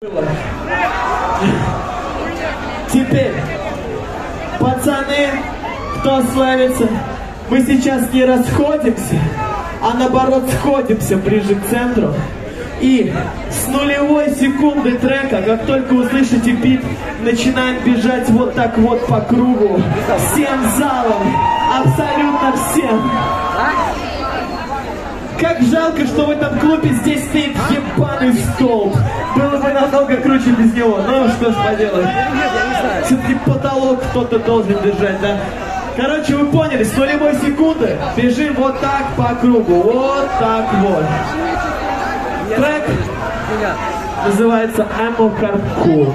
Теперь, пацаны, кто славится, мы сейчас не расходимся, а наоборот сходимся ближе к центру. И с нулевой секунды трека, как только услышите бит, начинаем бежать вот так вот по кругу. Всем залом, абсолютно всем. Как жалко, что в этом клубе здесь стоит ебаный столб. Было бы намного круче без него, но что ж поделать. Все-таки потолок кто-то должен держать, да? Короче, вы поняли, с нулевой секунды бежим вот так по кругу. Вот так вот. Трек называется Ammo Hardcore.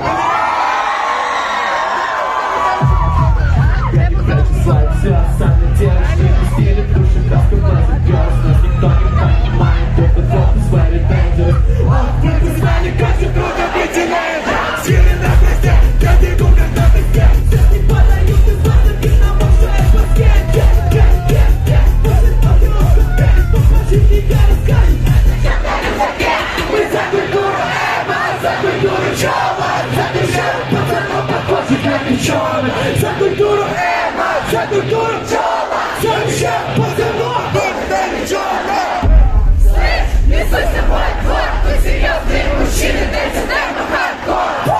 Все сами девочки пустили в душе, краска глаза грез. Нас никто не понимает, этот фокус very dangerous. Вы не знали, как же трудно быть иным. Силы на косте, я бегу как на песке. Все не подают, и звонят, и на мокшая баске. Может, покрылся пять, попросить тебя рассказать. Мы за культуру эмо, за культуру чёла, за душу пацанов похожих на девчонок. За культуру эмо, за культуру чёла, за душу пацанов похожих на девчонок. Слышь, не суйся в мой двор, вы серьезные мужчины, дайте эмо хардкор.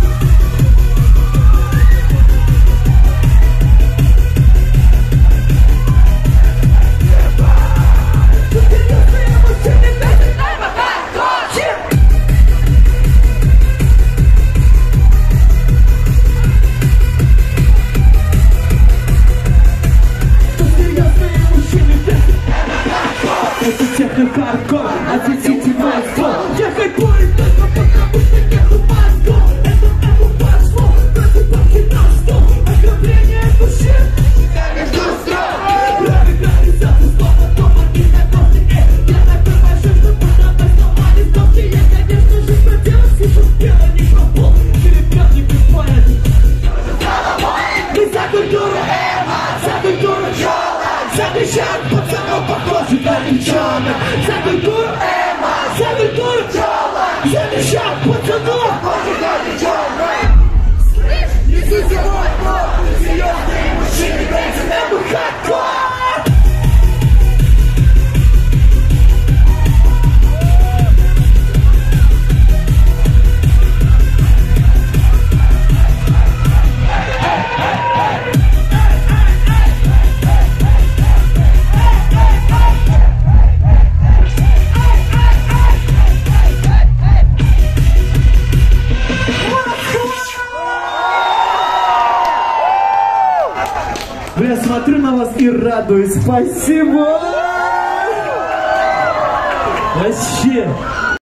Это техно-хардкор, отведите мой ствол. Я хайпую только потому, что нету мозгов. Это эмо-пошло, против покидал стол. Ограбление души, между строк. Радикализация слова, томаки на кофе. Я такой большой, что продавать слова листовки. Я, конечно же, про дело слышу, дело не про пол. Перепрет не приходит. Мы за культуру эмо, за культуру чёла, за кричат пацанов похожих на девчонок. За культуру эмо, за культуру чёла, за кричат пацанов похожих на девчонок. Слышь, не суйся в мой двор, вы серьезные мужчины, дайте эмо хардкор. Я смотрю на вас и радуюсь. Спасибо! Вообще!